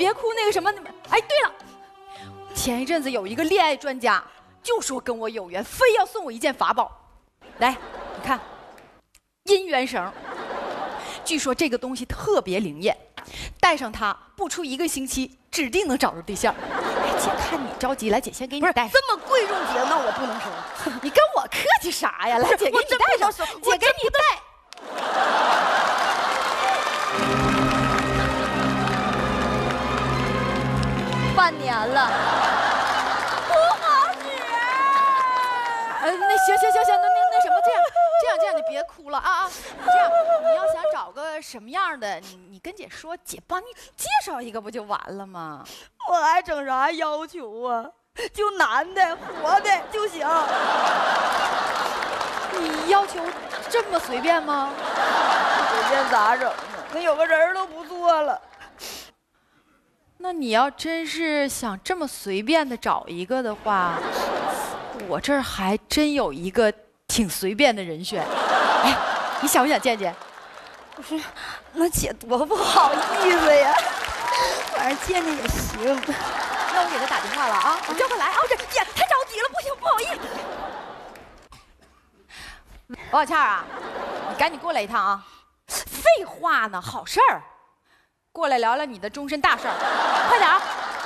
别哭，那个什么，哎，对了，前一阵子有一个恋爱专家就说跟我有缘，非要送我一件法宝。来，你看，姻缘绳。据说这个东西特别灵验，带上它不出1个星期，指定能找着对象。哎，姐看你着急，来，姐先给你戴。 这么贵重节，那我不能收。 你跟我客气啥呀？来，姐给你戴上，姐给你戴。 半年了，不好使。 那行，那什么，这样，你别哭了啊！这样，你要想找个什么样的，你跟姐说，姐帮你介绍一个不就完了吗？ 我还整啥要求啊？就男的活的就行。 你要求这么随便吗？ 随便咋整呢？那有个人都不错了。 那你要真是想这么随便的找一个的话，我这儿还真有一个挺随便的人选。哎，你想不想见见？ 不是，那姐多不好意思呀。反正见见也行。 那我给他打电话了啊，我叫他来啊。这姐太着急了，不行，不好意思。王小倩啊，你赶紧过来一趟啊！废话呢，好事儿。过来聊聊你的终身大事儿，快点儿！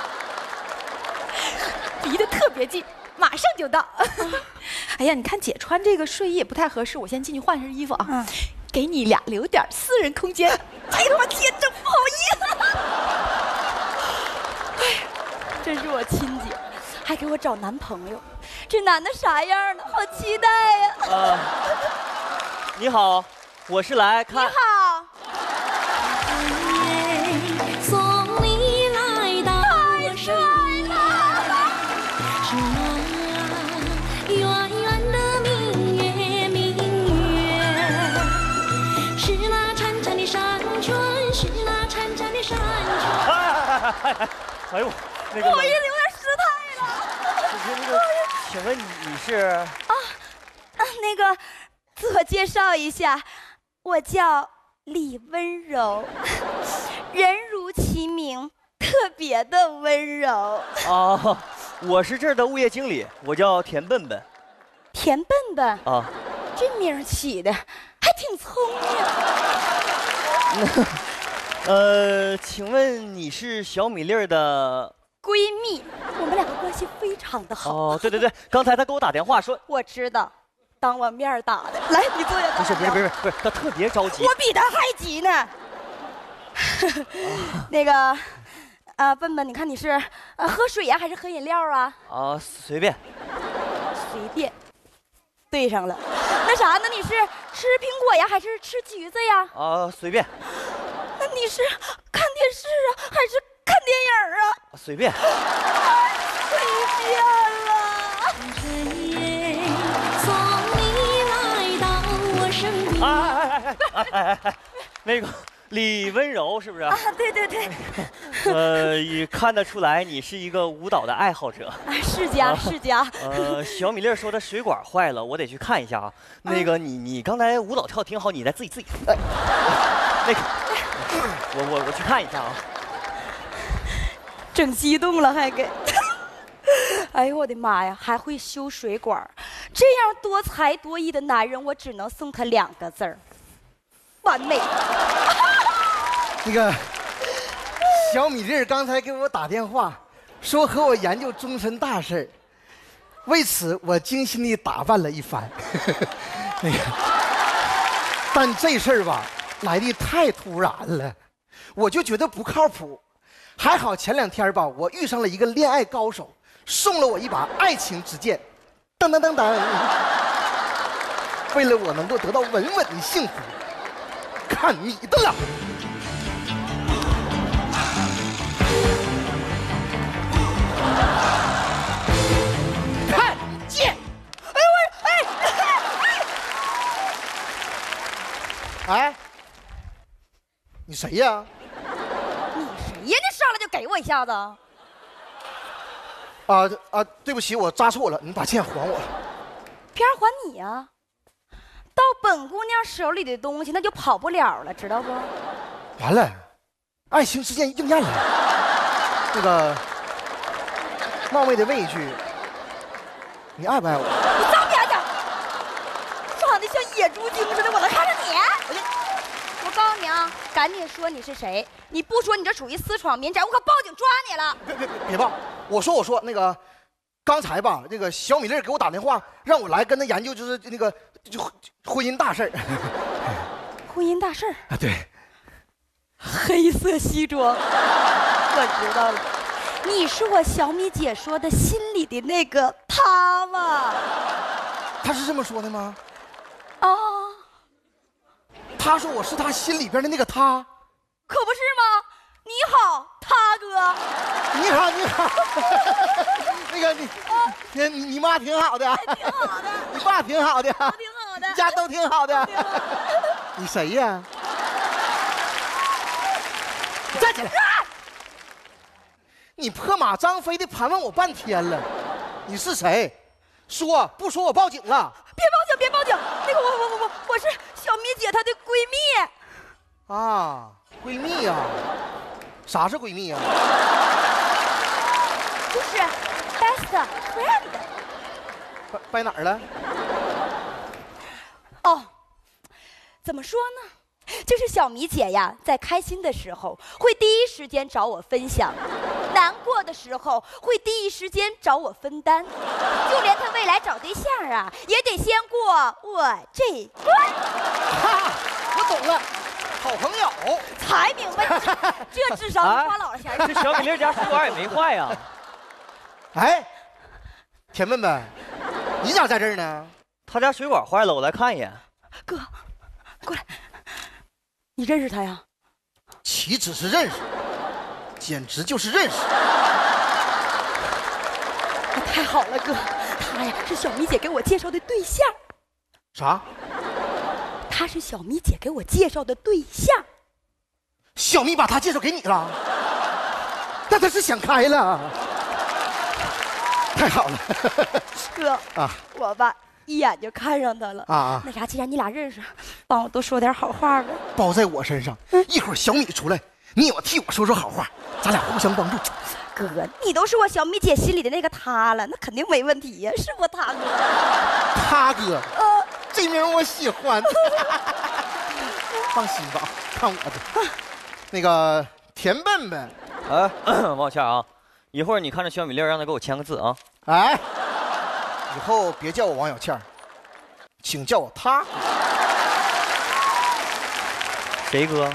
离得特别近，马上就到。哎呀，你看姐穿这个睡衣也不太合适，我先进去换身衣服啊。给你俩留点私人空间。哎呀，我天，真不好意思。 哎呀，真是我亲姐，还给我找男朋友，这男的啥样呢？好期待呀！ 你好，我是来看。 你好。 哎呦，那个， 不好意思，有点失态了。 那个，请问你是？ 那个，自我介绍一下，我叫李温柔，人如其名，特别的温柔。 哦，我是这儿的物业经理，我叫田笨笨。 田笨笨啊， 这名起的还挺聪明。 请问你是小米粒儿的闺蜜？我们两个关系非常的好。 哦，对，刚才他给我打电话说， 我知道，当我面打的。来，你坐下。 不是，他特别着急。 我比他还急呢。那个，笨笨，你看你是喝水呀，还是喝饮料啊？ 随便。 随便。对上了。那啥呢？你是吃苹果呀，还是吃橘子呀？ 随便。 那你是看电视啊，还是看电影啊？ 随便。 随便了。 那个李温柔是不是？ 啊，对。 也看得出来你是一个舞蹈的爱好者。 世家。 小米粒说的水管坏了，我得去看一下啊。那个你刚才舞蹈跳挺好，你再自己。那个。我去看一下啊！ 整激动了还给，哎呦我的妈呀，还会修水管，这样多才多艺的男人，我只能送他2个字儿：完美。 那个小米粒刚才给我打电话，说和我研究终身大事，为此我精心地打扮了一番。那个，但这事儿吧。来的太突然了，我就觉得不靠谱。还好前2天吧，我遇上了一个恋爱高手，送了我一把爱情之剑。当。为了我能够得到稳稳的幸福，看你的了。看剑。哎。你谁呀？ 你谁呀？你上来就给我一下子。 对不起，我扎错了，你把剑还我。 偏还你呀？到本姑娘手里的东西，那就跑不了了，知道不？ 完了，爱情之剑应验了。 那个，冒昧的问一句，你爱不爱我？ 你脏点点，长得像野猪精似的，我能看上你？我告诉你啊，赶紧说你是谁！你不说，你这属于私闯民宅，我可报警抓你了！ 别报！我说那个，刚才吧，那个小米粒给我打电话，让我来跟他研究，就是那个婚姻大事儿。 婚姻大事儿啊，对。 黑色西装，我知道了，你是我小米姐说的心里的那个他吧？ 他是这么说的吗？ 啊， 他说我是他心里边的那个他， 可不是吗？你好，他哥。 你好，你好。那个你妈挺好的， 挺好的。 你爸挺好的， 挺好的， 家都挺好的。你谁呀？站起来！你破马张飞的盘问我半天了，你是谁？说不说我报警了？ 别报警，别报警！那个我是小米姐她的闺蜜。 啊，闺蜜呀？啥是闺蜜呀？ 就是 best friend。 掰哪儿了？ 哦，怎么说呢？就是小米姐呀，在开心的时候会第一时间找我分享，难过的时候会第一时间找我分担，就连她未来找对象啊，也得先过我这关。 哈，我懂了，好朋友。 才明白，这智商你花老了钱。 这小米粒家水管也没坏呀。 哎，田笨笨，你咋在这儿呢？ 他家水管坏了，我来看一眼。 哥，过来。你认识他呀？ 岂止是认识，简直就是认识。 太好了，哥，他呀是小米姐给我介绍的对象。 啥？ 他是小米姐给我介绍的对象。 小米把他介绍给你了？那他是想开了。太好了， 哥啊，我吧一眼就看上他了啊！ 那啥，既然你俩认识，帮我多说点好话吧。 包在我身上，一会儿小米出来，你也要替我说说好话，咱俩互相帮助。 哥，你都是我小米姐心里的那个他了，那肯定没问题呀，是不他哥？ 他哥，这名我喜欢。放心吧，看我的。那个田笨笨， 哎，王小倩啊，一会儿你看着小米粒，让他给我签个字啊。 哎，以后别叫我王小倩，请叫我他。 谁哥？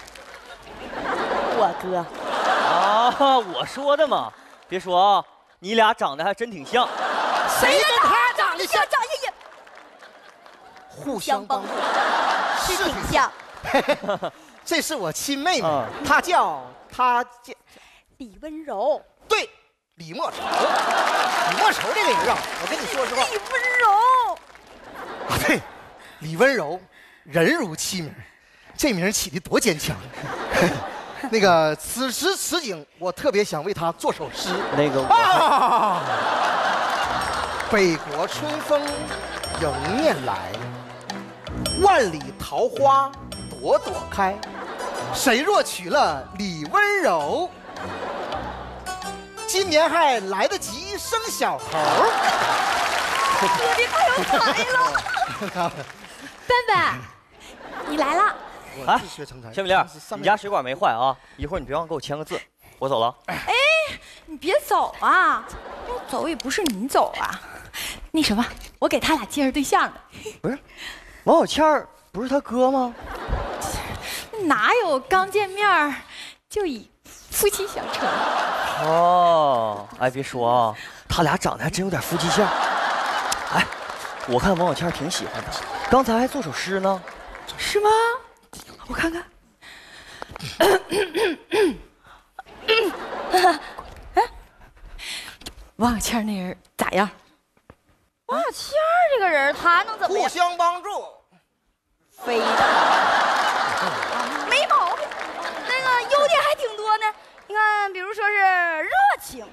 我哥。 啊，我说的嘛。别说啊，你俩长得还真挺像。 谁跟他长得像？ 长也互相帮助， 是挺像。 这是我亲妹妹，她叫李温柔。 对，李莫愁。李莫愁这个人啊，我跟你说实话。 李温柔。 啊，对，李温柔，人如其名，这名起的多坚强。那个此时此景，我特别想为她做首诗。 那个啊，北国春风迎面来，万里桃花朵朵开。谁若娶了李温柔，今年还来得及生小猴。 哥，你太有才了。笨笨，你来了。 哎，小米粒，你家水管没坏啊？一会儿你别忘给我签个字。我走了。 哎，你别走啊！要走也不是你走啊。那什么，我给他俩介绍对象呢。 不是，王小倩不是他哥吗？ 哪有刚见面就以夫妻相称？ 哦，哎，别说啊，他俩长得还真有点夫妻相。哎，我看王小倩挺喜欢他，刚才还做首诗呢。 是吗？我看看。王小倩那人咋样？ 王小倩这个人，他能怎么样？ 互相帮助， 非常没毛病。那个优点还挺多呢。你看，比如说是热情，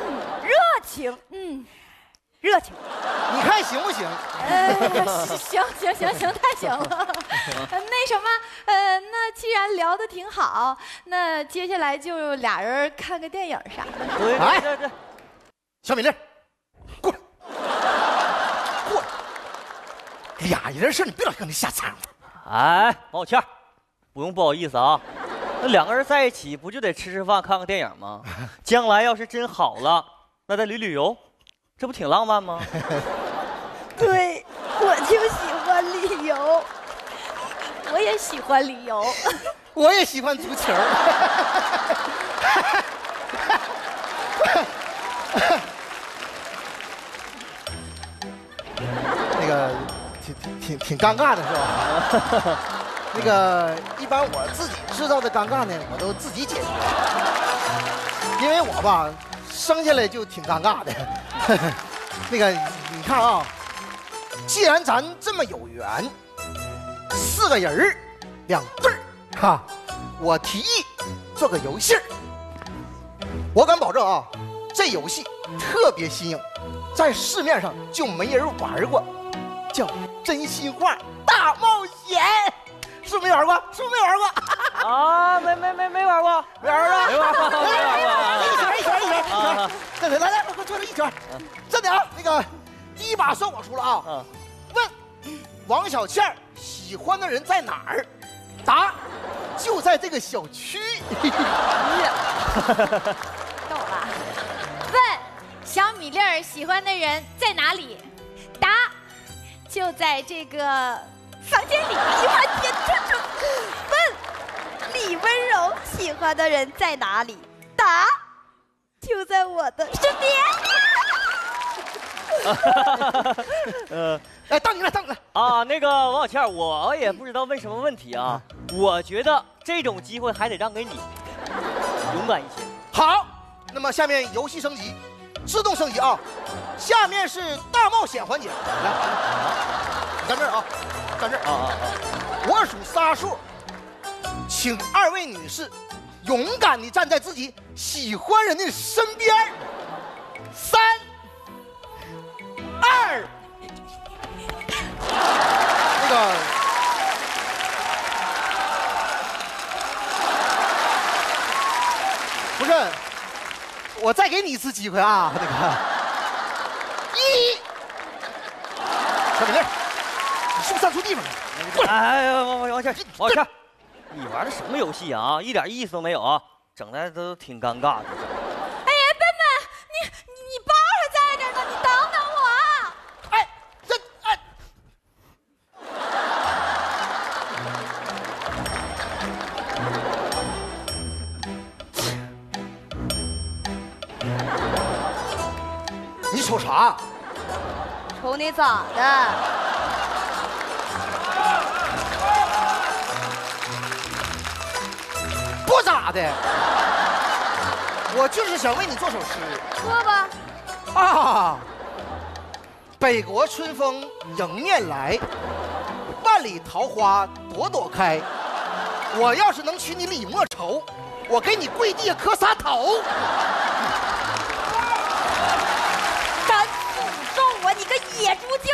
热情。 你看行不行？ 行，太行了。那什么，那既然聊得挺好，那接下来就俩人看个电影啥的。 对， 小米粒，过来，过来，俩人事你别老跟那瞎掺和。 哎，王小倩，不用不好意思啊，那两个人在一起不就得吃吃饭、看看电影吗？将来要是真好了，那再旅游，这不挺浪漫吗？ 对，我就喜欢旅游。 我也喜欢旅游， 我也喜欢足球。那个挺尴尬的是吧？那个一般我自己制造的尴尬呢，我都自己解决，因为我吧生下来就挺尴尬的。那个你看啊，既然咱这么有缘，4个人儿2对儿，哈，我提议做个游戏儿。我敢保证啊，这游戏特别新颖，在市面上就没人玩过，叫真心话大冒险。是不是没玩过？是不是没玩过？ 啊，没玩过， 没玩过， 没玩过， 一圈，对，来，快坐这一圈。真的啊，那个第一把算我输了啊。问王小倩喜欢的人在哪儿？答：就在这个小区。 够了。问小米粒儿喜欢的人在哪里？答：就在这个房间里。 哎呀天，这问李温柔喜欢的人在哪里？答：就在我的身边。 哎，到你了啊！那个王小倩，我也不知道问什么问题啊。我觉得这种机会还得让给你，勇敢一些。 好，那么下面游戏升级，自动升级啊！下面是大冒险环节，来，你站这儿啊，站这儿啊！我数仨数，请2位女士勇敢地站在自己喜欢人的身边。3、2，那个。不是，我再给你一次机会啊！那个1，小米粒，你是不是站错地方了？过来！ 哎，王小倩，你玩的什么游戏啊？一点意思都没有啊，整的都挺尴尬的。 哎呀，笨笨，你包还在这呢，你等等我。 哎，这哎。你瞅啥？ 瞅你咋的？ 不咋的，我就是想为你做首诗。 说吧。 啊，北国春风迎面来，万里桃花朵朵开。我要是能娶你李莫愁，我给你跪地磕仨头。 敢诅咒我，你个野猪精！